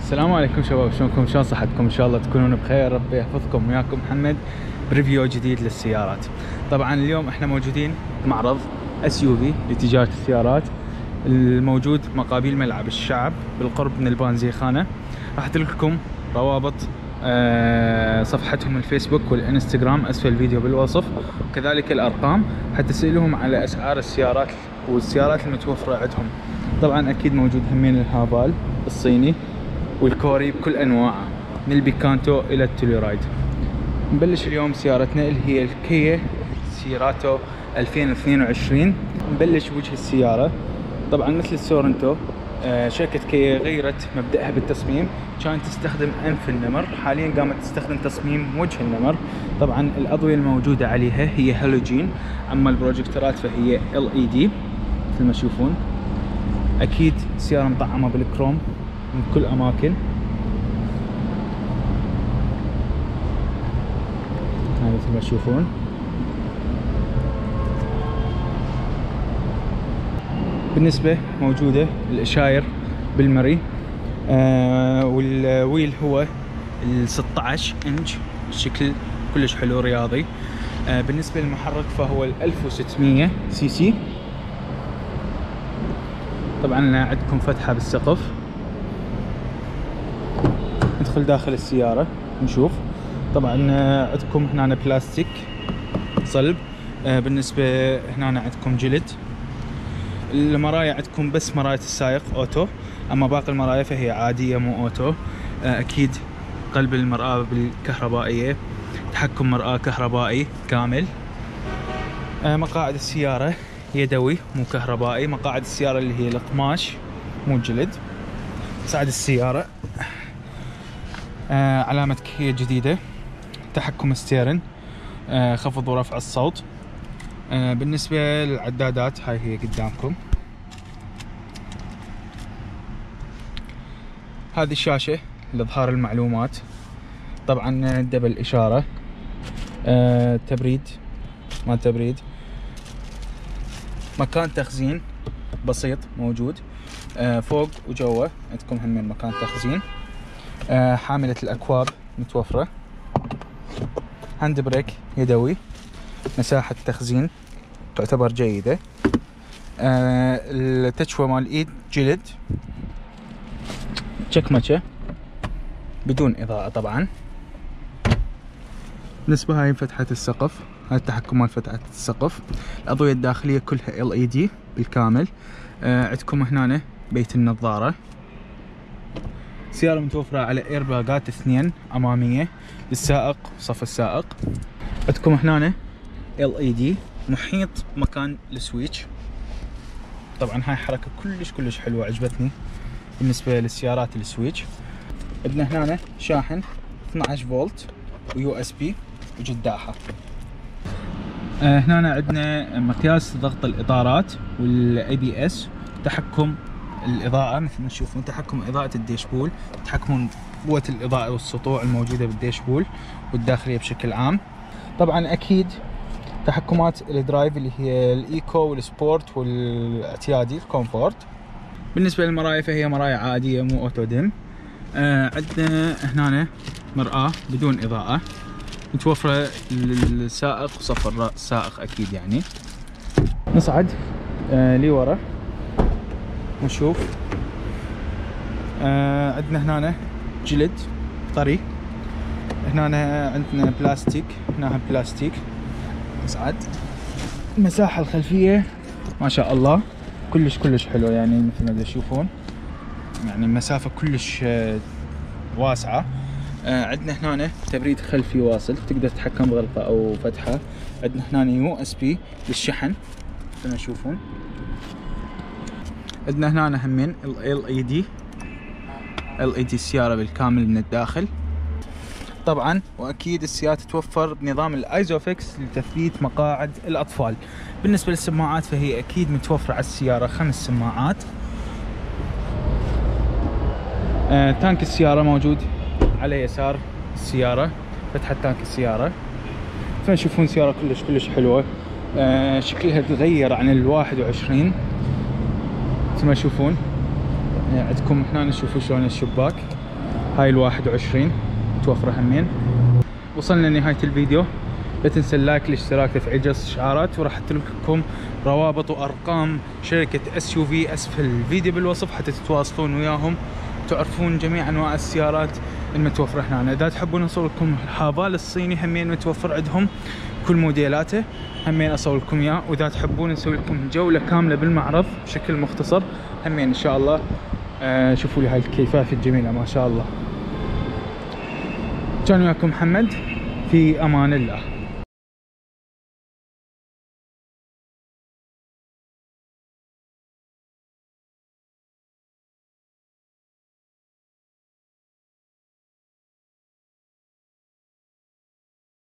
السلام عليكم شباب، شلونكم؟ شلون صحتكم؟ ان شاء الله تكونون بخير، ربي يحفظكم. وياكم محمد بريفيو جديد للسيارات. طبعا اليوم احنا موجودين بمعرض SUV لتجارة السيارات الموجود مقابل ملعب الشعب بالقرب من البانزي خانة. راح اتركلكم روابط صفحتهم الفيسبوك والانستغرام اسفل الفيديو بالوصف، وكذلك الارقام حتى تسألهم على اسعار السيارات والسيارات المتوفرة عندهم. طبعا اكيد موجود همين الهافال الصيني والكوري بكل انواعه، من البيكانتو الى التوليرايد. نبلش اليوم سيارتنا اللي هي الكيا سيراتو 2022. نبلش بوجه السيارة. طبعا مثل السورنتو شركة كيا غيرت مبدأها بالتصميم، كانت تستخدم انف النمر، حاليا قامت تستخدم تصميم وجه النمر. طبعا الاضوية الموجودة عليها هي هالوجين، اما البروجيكتورات فهي LED مثل ما تشوفون. اكيد سيارة مطعمة بالكروم من كل اماكن. هاي مثل ما تشوفون. بالنسبة موجودة الاشاير بالمري، والويل هو ال 16 انش، الشكل كلش حلو رياضي. بالنسبة للمحرك فهو ال 1600 سي سي. طبعا عندكم فتحة بالسقف. ندخل داخل السيارة نشوف. طبعا عندكم هنا بلاستيك صلب. بالنسبة هنا عندكم جلد. المرايا عندكم بس مراية السائق اوتو، اما باقي المرايا فهي عادية مو اوتو. اكيد قلب المرآة بالكهربائية، تحكم مرآة كهربائي كامل. مقاعد السيارة يدوي مو كهربائي. مقاعد السيارة اللي هي القماش مو جلد. مساعد السيارة علامة كيا جديدة. تحكم ستيرن، خفض ورفع الصوت. بالنسبة للعدادات هاي هي قدامكم. هذه الشاشة لإظهار المعلومات. طبعا دبل إشارة، تبريد ما تبريد. مكان تخزين بسيط موجود فوق وجوا. عندكم هم من مكان تخزين. حاملة الأكواب متوفرة. هاند بريك يدوي. مساحة تخزين تعتبر جيدة. التشوى مال الإيد جلد. تشكمشة بدون إضاءة. طبعا بالنسبة هاي فتحة السقف، هاي التحكم مال فتحة السقف. الأضوية الداخلية كلها LED بالكامل. عندكم هنا بيت النظارة. سيارة متوفرة على ايرباغات 2 أمامية للسائق وصف السائق. عندكم هنا LED محيط مكان السويتش. طبعا هاي حركة كلش حلوة عجبتني بالنسبة للسيارات السويتش. عندنا هنا شاحن 12 فولت وUSB وجداحة. هنا عندنا مقياس ضغط الإطارات والABS. تحكم الإضاءة مثل ما تشوفون، تحكم إضاءة الديشبول، تحكم قوة الإضاءة والسطوع الموجودة بالديشبول والداخلية بشكل عام. طبعا أكيد تحكمات الدرايف اللي هي الإيكو والسبورت والاعتيادي الكومفورت. بالنسبة للمرايا فهي مرايا عادية مو أوتو ديم. عندنا هنا مرآة بدون إضاءة متوفرة للسائق وصف السائق أكيد يعني. نصعد لي ورا ونشوف. عندنا هنا جلد طري. هنا عندنا بلاستيك، هنا بلاستيك. نصعد. المساحة الخلفية ما شاء الله كلش حلو، يعني مثل ما تشوفون يعني المسافة كلش واسعة. عندنا هنا تبريد خلفي واصل، تقدر تتحكم بغلقه او فتحه. عندنا هنا USB للشحن مثل ما تشوفون. عندنا هنا همين LED السيارة بالكامل من الداخل. طبعا واكيد السيارة تتوفر بنظام الايزوفيكس لتثبيت مقاعد الاطفال. بالنسبة للسماعات فهي اكيد متوفرة على السيارة 5 سماعات. تانك السيارة موجود على يسار السيارة، فتحة تانك السيارة. فنشوفون سيارة كلش حلوة. شكلها تغير عن ال21 مثل ما تشوفون. عندكم هنا نشوفوا شلون الشباك هاي ال21 متوفرة همين. وصلنا لنهاية الفيديو، لا تنسى اللايك، الاشتراك، تفعيل جرس الاشعارات، وراح احط لكم روابط وارقام شركة SUV اسفل الفيديو بالوصف حتى تتواصلون وياهم تعرفون جميع انواع السيارات المتوفرة هنا. اذا تحبون اصور لكم الهافال الصيني همين متوفر عندهم كل موديلاته همين اصور لكم اياه. واذا تحبون نسوي لكم جولة كاملة بالمعرض بشكل مختصر همين ان شاء الله. شوفوا لي هاي الكيفات الجميلة ما شاء الله. كان وياكم محمد، في امان الله.